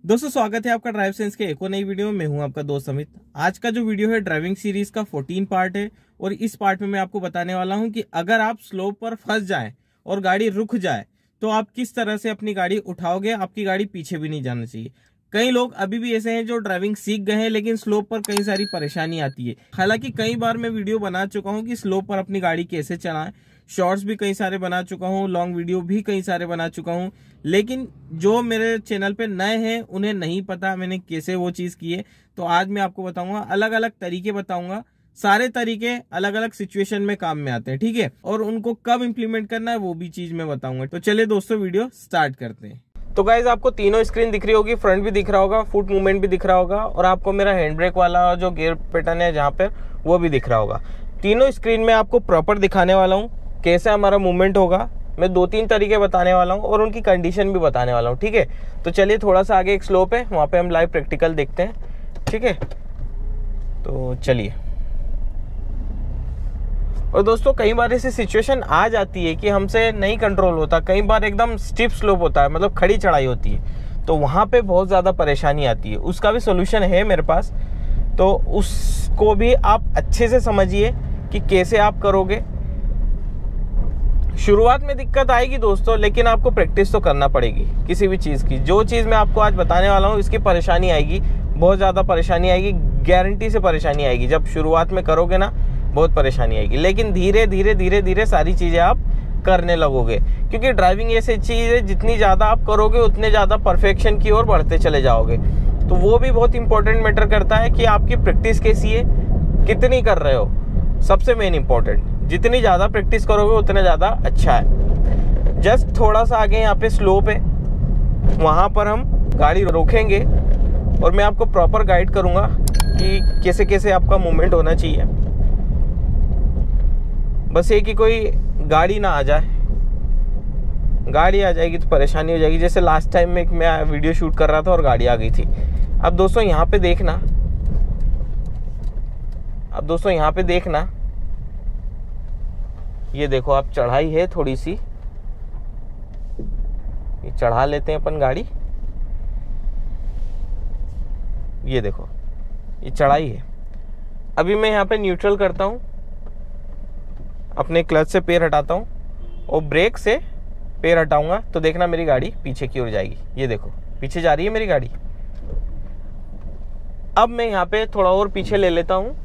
दोस्तों स्वागत है आपका ड्राइव सेंस के एक और नई वीडियो में। मैं हूं आपका दोस्त अमित। आज का जो वीडियो है ड्राइविंग सीरीज का 14 पार्ट है और इस पार्ट में मैं आपको बताने वाला हूं कि अगर आप स्लोप पर फंस जाएं और गाड़ी रुक जाए तो आप किस तरह से अपनी गाड़ी उठाओगे। आपकी गाड़ी पीछे भी नहीं जाना चाहिए। कई लोग अभी भी ऐसे हैं जो ड्राइविंग सीख गए हैं लेकिन स्लोप पर कई सारी परेशानी आती है। हालांकि कई बार मैं वीडियो बना चुका हूं कि स्लोप पर अपनी गाड़ी कैसे चलाएं। शॉर्ट्स भी कई सारे बना चुका हूं, लॉन्ग वीडियो भी कई सारे बना चुका हूं, लेकिन जो मेरे चैनल पे नए हैं उन्हें नहीं पता मैंने कैसे वो चीज की है। तो आज मैं आपको बताऊंगा, अलग अलग तरीके बताऊंगा। सारे तरीके अलग अलग सिचुएशन में काम में आते हैं, ठीक है, और उनको कब इंप्लीमेंट करना है वो भी चीज मैं बताऊंगा। तो चलिए दोस्तों वीडियो स्टार्ट करते हैं। तो गाइज आपको तीनों स्क्रीन दिख रही होगी, फ्रंट भी दिख रहा होगा, फुट मूवमेंट भी दिख रहा होगा और आपको मेरा हैंड ब्रेक वाला जो गियर पैटर्न है जहाँ पर वो भी दिख रहा होगा। तीनों स्क्रीन में आपको प्रॉपर दिखाने वाला हूँ कैसे हमारा मूवमेंट होगा। मैं 2-3 तरीके बताने वाला हूँ और उनकी कंडीशन भी बताने वाला हूँ, ठीक है। तो चलिए थोड़ा सा आगे एक स्लोप है, वहाँ पे हम लाइव प्रैक्टिकल देखते हैं, ठीक है। तो चलिए। और दोस्तों कई बार ऐसी सिचुएशन आ जाती है कि हमसे नहीं कंट्रोल होता। कई बार एकदम स्टीप स्लोप होता है, मतलब खड़ी चढ़ाई होती है, तो वहाँ पे बहुत ज़्यादा परेशानी आती है। उसका भी सोल्यूशन है मेरे पास, तो उसको भी आप अच्छे से समझिए कि कैसे आप करोगे। शुरुआत में दिक्कत आएगी दोस्तों, लेकिन आपको प्रैक्टिस तो करना पड़ेगी किसी भी चीज़ की। जो चीज़ मैं आपको आज बताने वाला हूँ इसकी परेशानी आएगी, बहुत ज़्यादा परेशानी आएगी, गारंटी से परेशानी आएगी। जब शुरुआत में करोगे ना बहुत परेशानी आएगी, लेकिन धीरे धीरे धीरे धीरे सारी चीज़ें आप करने लगोगे। क्योंकि ड्राइविंग ऐसी चीज़ है जितनी ज़्यादा आप करोगे उतने ज़्यादा परफेक्शन की ओर बढ़ते चले जाओगे। तो वो भी बहुत इंपॉर्टेंट मैटर करता है कि आपकी प्रैक्टिस कैसी है, कितनी कर रहे हो। सबसे मेन इंपॉर्टेंट, जितनी ज़्यादा प्रैक्टिस करोगे उतना ज़्यादा अच्छा है। जस्ट थोड़ा सा आगे यहाँ पे स्लोप है, वहाँ पर हम गाड़ी रोकेंगे और मैं आपको प्रॉपर गाइड करूँगा कि कैसे कैसे आपका मूवमेंट होना चाहिए। बस ये कि कोई गाड़ी ना आ जाए। गाड़ी आ जाएगी तो परेशानी हो जाएगी। जैसे लास्ट टाइम में मैं वीडियो शूट कर रहा था और गाड़ी आ गई थी। अब दोस्तों यहाँ पे देखना, ये देखो आप, चढ़ाई है थोड़ी सी, ये चढ़ा लेते हैं अपन गाड़ी। ये देखो ये चढ़ाई है। अभी मैं यहाँ पे न्यूट्रल करता हूँ, अपने क्लच से पैर हटाता हूँ और ब्रेक से पैर हटाऊंगा तो देखना मेरी गाड़ी पीछे की ओर जाएगी। ये देखो पीछे जा रही है मेरी गाड़ी। अब मैं यहाँ पे थोड़ा और पीछे ले लेता हूँ,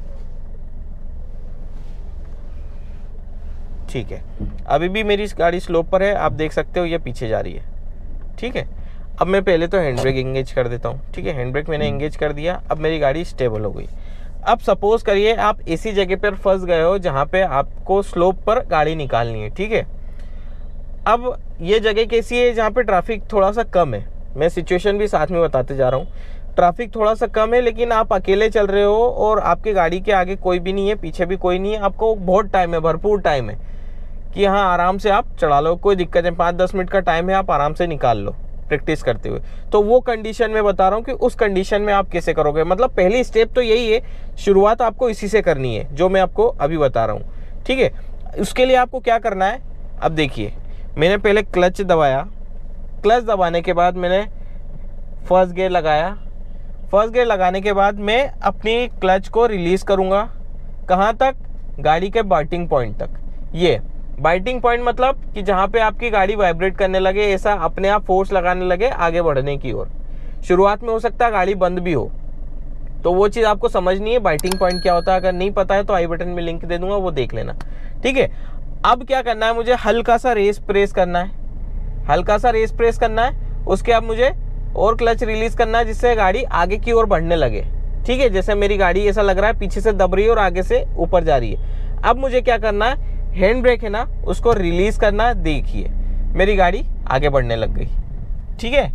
ठीक है। अभी भी मेरी गाड़ी स्लोप पर है, आप देख सकते हो ये पीछे जा रही है, ठीक है। अब मैं पहले तो हैंड ब्रेक एंगेज कर देता हूँ, ठीक है। हैंड ब्रेक मैंने एंगेज कर दिया, अब मेरी गाड़ी स्टेबल हो गई। अब सपोज करिए आप ऐसी जगह पर फंस गए हो जहाँ पे आपको स्लोप पर गाड़ी निकालनी है, ठीक है। अब ये जगह कैसी है जहाँ पे ट्रैफिक थोड़ा सा कम है। मैं सिचुएशन भी साथ में बताते जा रहा हूँ। ट्रैफिक थोड़ा सा कम है लेकिन आप अकेले चल रहे हो और आपकी गाड़ी के आगे कोई भी नहीं है, पीछे भी कोई नहीं है। आपको बहुत टाइम है, भरपूर टाइम है कि हाँ आराम से आप चढ़ा लो, कोई दिक्कत नहीं। 5-10 मिनट का टाइम है, आप आराम से निकाल लो प्रैक्टिस करते हुए। तो वो कंडीशन में बता रहा हूँ कि उस कंडीशन में आप कैसे करोगे। मतलब पहली स्टेप तो यही है, शुरुआत आपको इसी से करनी है जो मैं आपको अभी बता रहा हूँ, ठीक है। उसके लिए आपको क्या करना है, अब देखिए मैंने पहले क्लच दबाया। क्लच दबाने के बाद मैंने फर्स्ट गियर लगाया। फर्स्ट गियर लगाने के बाद मैं अपनी क्लच को रिलीज करूँगा। कहाँ तक? गाड़ी के बाइटिंग पॉइंट तक। ये बाइटिंग पॉइंट मतलब कि जहाँ पे आपकी गाड़ी वाइब्रेट करने लगे, ऐसा अपने आप फोर्स लगाने लगे आगे बढ़ने की ओर। शुरुआत में हो सकता है गाड़ी बंद भी हो, तो वो चीज़ आपको समझनी है बाइटिंग पॉइंट क्या होता है। अगर नहीं पता है तो आई बटन में लिंक दे दूंगा, वो देख लेना, ठीक है। अब क्या करना है, मुझे हल्का सा रेस प्रेस करना है, हल्का सा रेस प्रेस करना है। उसके बाद मुझे और क्लच रिलीज करना है जिससे गाड़ी आगे की ओर बढ़ने लगे, ठीक है। जैसे मेरी गाड़ी ऐसा लग रहा है पीछे से दब रही है और आगे से ऊपर जा रही है। अब मुझे क्या करना है, हैंड ब्रेक है ना उसको रिलीज करना है। देखिए मेरी गाड़ी आगे बढ़ने लग गई, ठीक है।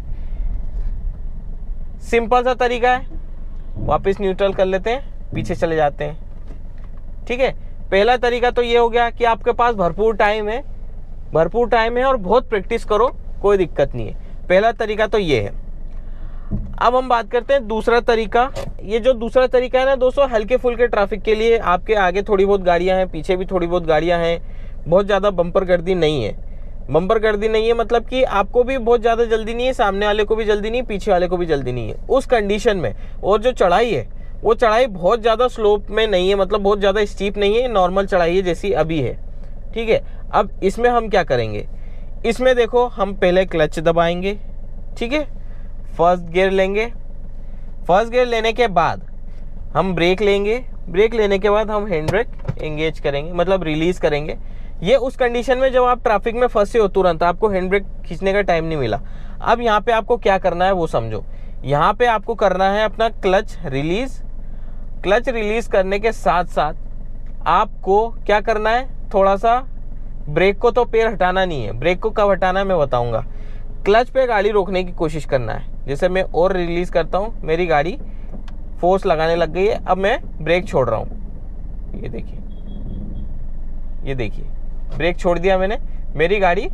सिंपल सा तरीका है। वापस न्यूट्रल कर लेते हैं, पीछे चले जाते हैं, ठीक है। पहला तरीका तो ये हो गया कि आपके पास भरपूर टाइम है और बहुत प्रैक्टिस करो, कोई दिक्कत नहीं है। पहला तरीका तो ये है। अब हम बात करते हैं दूसरा तरीका। ये जो दूसरा तरीका है ना दोस्तों, हल्के फुल्के ट्रैफिक के लिए। आपके आगे थोड़ी बहुत गाड़ियां हैं, पीछे भी थोड़ी बहुत गाड़ियां हैं, बहुत ज़्यादा बम्पर गर्दी नहीं है, बम्पर गर्दी नहीं है मतलब कि आपको भी बहुत ज़्यादा जल्दी नहीं है, सामने वाले को भी जल्दी नहीं, पीछे वाले को भी जल्दी नहीं है उस कंडीशन में। और जो चढ़ाई है वो चढ़ाई बहुत ज़्यादा स्लोप में नहीं है, मतलब बहुत ज़्यादा स्टीप नहीं है, नॉर्मल चढ़ाई है जैसी अभी है। ठीक है, अब इसमें हम क्या करेंगे, इसमें देखो हम पहले क्लच दबाएंगे। ठीक है, फर्स्ट गियर लेंगे, फर्स्ट गियर लेने के बाद हम ब्रेक लेंगे, ब्रेक लेने के बाद हम हैंड ब्रेक एंगेज करेंगे, मतलब रिलीज करेंगे। ये उस कंडीशन में जब आप ट्रैफिक में फंसे हो, तुरंत आपको हैंड ब्रेक खींचने का टाइम नहीं मिला। अब यहाँ पे आपको क्या करना है वो समझो। यहाँ पे आपको करना है अपना क्लच रिलीज। क्लच रिलीज करने के साथ साथ आपको क्या करना है, थोड़ा सा ब्रेक को तो पैर हटाना नहीं है, ब्रेक को कब हटाना है मैं बताऊंगा। क्लच पे गाड़ी रोकने की कोशिश करना है। जैसे मैं और रिलीज करता हूँ, मेरी गाड़ी फोर्स लगाने लग गई है, अब मैं ब्रेक छोड़ रहा हूँ। ये देखिए, ये देखिए ब्रेक छोड़ दिया मैंने, मेरी गाड़ी,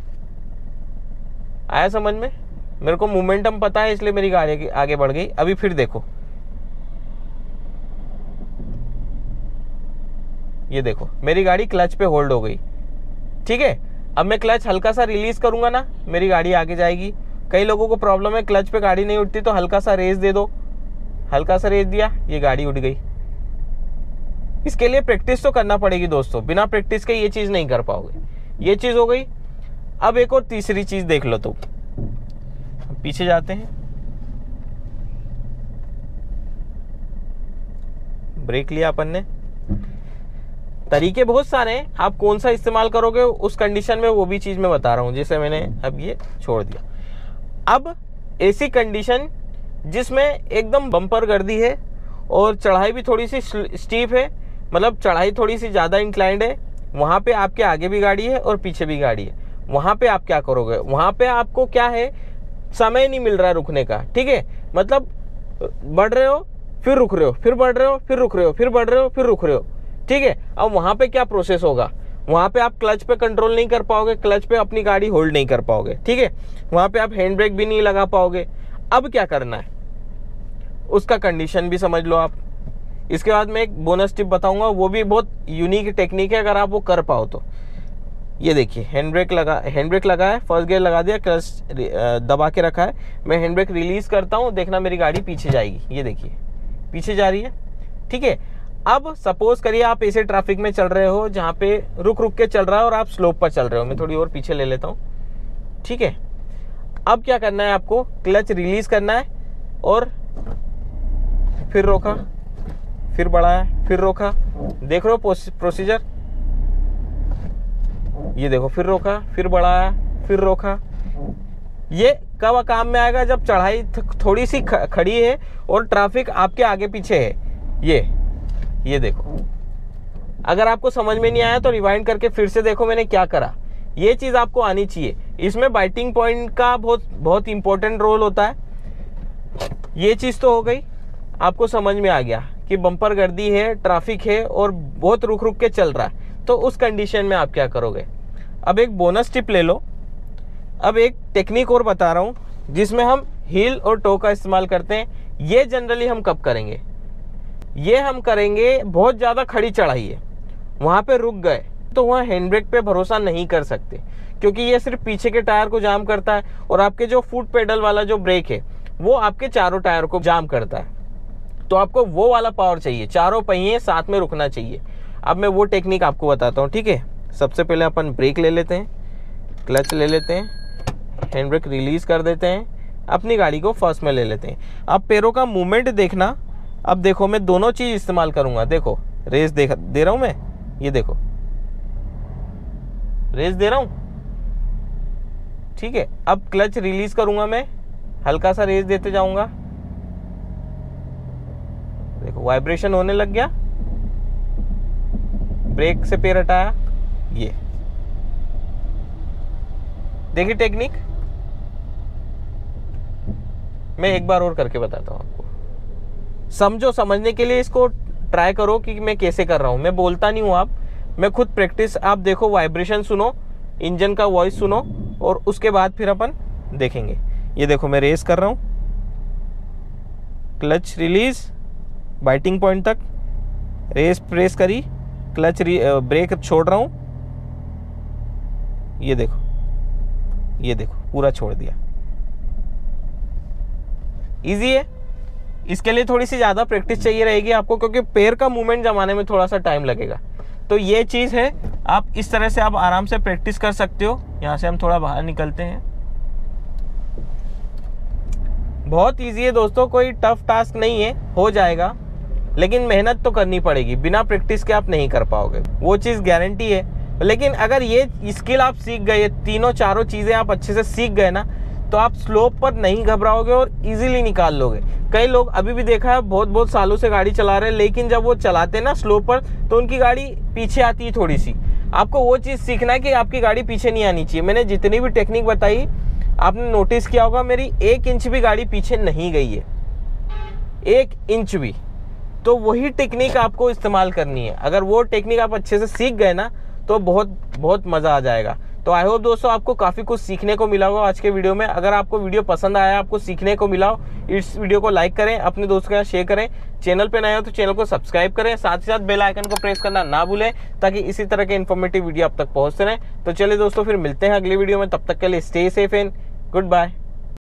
आया समझ में, मेरे को मोमेंटम पता है इसलिए मेरी गाड़ी आगे बढ़ गई। अभी फिर देखो, ये देखो मेरी गाड़ी क्लच पे होल्ड हो गई। ठीक है, अब मैं क्लच हल्का सा रिलीज करूंगा ना, मेरी गाड़ी आगे जाएगी। कई लोगों को प्रॉब्लम है क्लच पे गाड़ी नहीं उठती, तो हल्का सा रेस दे दो, हल्का सा रेस दिया, ये गाड़ी उठ गई। इसके लिए प्रैक्टिस तो करना पड़ेगी दोस्तों, बिना प्रैक्टिस के ये चीज नहीं कर पाओगे। ये चीज हो गई। अब एक और तीसरी चीज देख लो, तो पीछे जाते हैं, ब्रेक लिया अपन ने। तरीके बहुत सारे हैं, आप कौन सा इस्तेमाल करोगे उस कंडीशन में, वो भी चीज मैं बता रहा हूं। जैसे मैंने अब ये छोड़ दिया। अब ऐसी कंडीशन जिसमें एकदम बम्पर गर्दी है और चढ़ाई भी थोड़ी सी स्टीप है, मतलब चढ़ाई थोड़ी सी ज्यादा इंक्लाइंड है, वहां पे आपके आगे भी गाड़ी है और पीछे भी गाड़ी है, वहां पे आप क्या करोगे, वहां पे आपको क्या है, समय नहीं मिल रहा है रुकने का। ठीक है, मतलब बढ़ रहे हो फिर रुक रहे हो, फिर बढ़ रहे हो फिर रुक रहे हो, फिर बढ़ रहे हो फिर रुक रहे हो। ठीक है, अब वहां पे क्या प्रोसेस होगा, वहां पे आप क्लच पे कंट्रोल नहीं कर पाओगे, क्लच पे अपनी गाड़ी होल्ड नहीं कर पाओगे। ठीक है, वहां पे आप हैंड ब्रेक भी नहीं लगा पाओगे। अब क्या करना है उसका कंडीशन भी समझ लो आप। इसके बाद मैं एक बोनस टिप बताऊंगा, वो भी बहुत यूनिक टेक्निक है, अगर आप वो कर पाओ तो। ये देखिए हैंड ब्रेक लगा है, फर्स्ट गियर लगा दिया, क्लच दबा के रखा है, मैं हैंड ब्रेक रिलीज करता हूँ, देखना मेरी गाड़ी पीछे जाएगी। ये देखिए पीछे जा रही है। ठीक है, अब सपोज करिए आप ऐसे ट्रैफिक में चल रहे हो जहां पे रुक रुक के चल रहा है और आप स्लोप पर चल रहे हो। मैं थोड़ी और पीछे ले लेता हूँ। ठीक है, अब क्या करना है, आपको क्लच रिलीज करना है और फिर रोका, फिर बढ़ाया, फिर रोका। देख रहे हो प्रोसीजर, ये देखो, फिर रोका, फिर बढ़ाया, फिर रोका। ये कब काम में आएगा, जब चढ़ाई थोड़ी सी खड़ी है और ट्रैफिक आपके आगे पीछे है। ये देखो, अगर आपको समझ में नहीं आया तो रिवाइंड करके फिर से देखो मैंने क्या करा। ये चीज आपको आनी चाहिए। इसमें बाइटिंग पॉइंट का बहुत इंपॉर्टेंट रोल होता है। ये चीज तो हो गई, आपको समझ में आ गया कि बम्पर गर्दी है, ट्रैफिक है और बहुत रुक रुक के चल रहा है, तो उस कंडीशन में आप क्या करोगे। अब एक बोनस टिप ले लो। अब एक टेक्निक और बता रहा हूं जिसमें हम हील और टो का इस्तेमाल करते हैं। ये जनरली हम कब करेंगे, ये हम करेंगे बहुत ज्यादा खड़ी चढ़ाई है, वहां पे रुक गए तो वहां हैंड ब्रेक पे भरोसा नहीं कर सकते, क्योंकि ये सिर्फ पीछे के टायर को जाम करता है और आपके जो फुट पेडल वाला जो ब्रेक है वो आपके चारों टायर को जाम करता है। तो आपको वो वाला पावर चाहिए, चारों पहिए साथ में रुकना चाहिए। अब मैं वो टेक्निक आपको बताता हूँ। ठीक है, सबसे पहले अपन ब्रेक ले लेते हैं, क्लच ले लेते हैं, हैंड ब्रेक रिलीज कर देते हैं, अपनी गाड़ी को फर्स्ट में ले लेते हैं। अब पैरों का मूवमेंट देखना। अब देखो मैं दोनों चीज इस्तेमाल करूंगा। देखो रेस दे रहा हूं मैं, ये देखो रेस दे रहा हूं। ठीक है, अब क्लच रिलीज करूंगा मैं, हल्का सा रेस देते जाऊंगा। देखो वाइब्रेशन होने लग गया, ब्रेक से पैर हटाया। ये देखिए टेक्निक, मैं एक बार और करके बताता हूं आपको, समझो। समझने के लिए इसको ट्राई करो कि मैं कैसे कर रहा हूं। मैं बोलता नहीं हूं, मैं खुद प्रैक्टिस। आप देखो, वाइब्रेशन सुनो, इंजन का वॉइस सुनो और उसके बाद फिर अपन देखेंगे। ये देखो मैं रेस कर रहा हूं, क्लच रिलीज, बाइटिंग पॉइंट तक रेस प्रेस करी, क्लच ब्रेक छोड़ रहा हूं। ये देखो ये देखो पूरा छोड़ दिया। इजी है। इसके लिए थोड़ी सी ज़्यादा प्रैक्टिस चाहिए रहेगी आपको, क्योंकि पैर का मूवमेंट जमाने में थोड़ा सा टाइम लगेगा। तो ये चीज़ है, आप इस तरह से आप आराम से प्रैक्टिस कर सकते हो। यहाँ से हम थोड़ा बाहर निकलते हैं। बहुत इजी है दोस्तों, कोई टफ टास्क नहीं है, हो जाएगा, लेकिन मेहनत तो करनी पड़ेगी। बिना प्रैक्टिस के आप नहीं कर पाओगे, वो चीज़ गारंटी है। लेकिन अगर ये स्किल आप सीख गए, तीनों चारों चीज़ें आप अच्छे से सीख गए ना, तो आप स्लोप पर नहीं घबराओगे और इजीली निकाल लोगे। कई लोग अभी भी देखा है बहुत सालों से गाड़ी चला रहे हैं, लेकिन जब वो चलाते हैं ना स्लोप पर, तो उनकी गाड़ी पीछे आती है थोड़ी सी। आपको वो चीज़ सीखना है कि आपकी गाड़ी पीछे नहीं आनी चाहिए। मैंने जितनी भी टेक्निक बताई, आपने नोटिस किया होगा मेरी 1 इंच भी गाड़ी पीछे नहीं गई है, 1 इंच भी। तो वही टेक्निक आपको इस्तेमाल करनी है। अगर वो टेक्निक आप अच्छे से सीख गए ना, तो बहुत मज़ा आ जाएगा। तो आई होप दोस्तों आपको काफ़ी कुछ सीखने को मिला होगा आज के वीडियो में। अगर आपको वीडियो पसंद आया, आपको सीखने को मिला हो, इस वीडियो को लाइक करें, अपने दोस्तों के साथ शेयर करें। चैनल पे नए हो तो चैनल को सब्सक्राइब करें, साथ ही साथ बेल आइकन को प्रेस करना ना भूलें, ताकि इसी तरह के इन्फॉर्मेटिव वीडियो आप तक पहुँचते रहें। तो चलिए दोस्तों, फिर मिलते हैं अगली वीडियो में। तब तक के लिए stay safe and good bye.